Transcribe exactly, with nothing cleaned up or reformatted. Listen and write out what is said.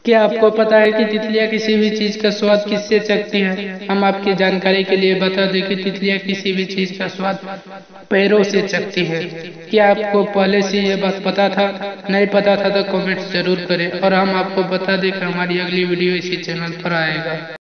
क्या आपको पता है कि तितलियां किसी भी चीज का स्वाद किससे चखती हैं? हम आपकी जानकारी के लिए बता दें कि तितलियां किसी भी चीज का स्वाद पैरों से चखती हैं। क्या आपको पहले से यह बात पता था? नहीं पता था तो कमेंट्स जरूर करें और हम आपको बता दें कि हमारी अगली वीडियो इसी चैनल पर आएगा।